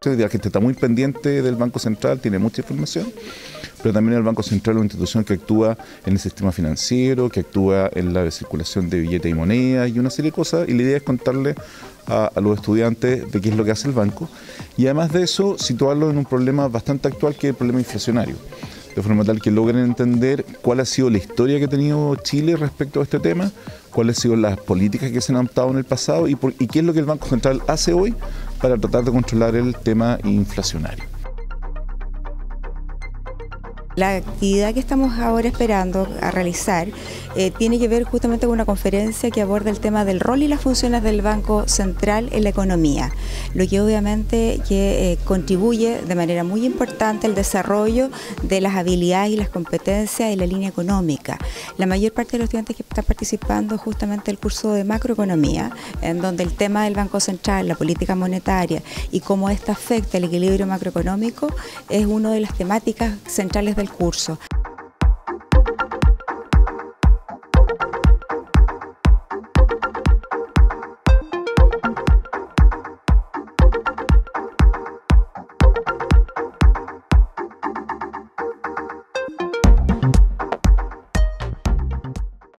La gente está muy pendiente del Banco Central, tiene mucha información, pero también el Banco Central es una institución que actúa en el sistema financiero, que actúa en la circulación de billetes y monedas y una serie de cosas, y la idea es contarle a los estudiantes de qué es lo que hace el banco, y además de eso situarlo en un problema bastante actual, que es el problema inflacionario, de forma tal que logren entender cuál ha sido la historia que ha tenido Chile respecto a este tema, cuáles han sido las políticas que se han adoptado en el pasado y qué es lo que el Banco Central hace hoy para tratar de controlar el tema inflacionario. La actividad que estamos ahora esperando a realizar tiene que ver justamente con una conferencia que aborda el tema del rol y las funciones del Banco Central en la economía, lo que obviamente contribuye de manera muy importante al desarrollo de las habilidades y las competencias en la línea económica. La mayor parte de los estudiantes que están participando justamente el curso de macroeconomía, en donde el tema del Banco Central, la política monetaria y cómo esta afecta el equilibrio macroeconómico es una de las temáticas centrales del curso.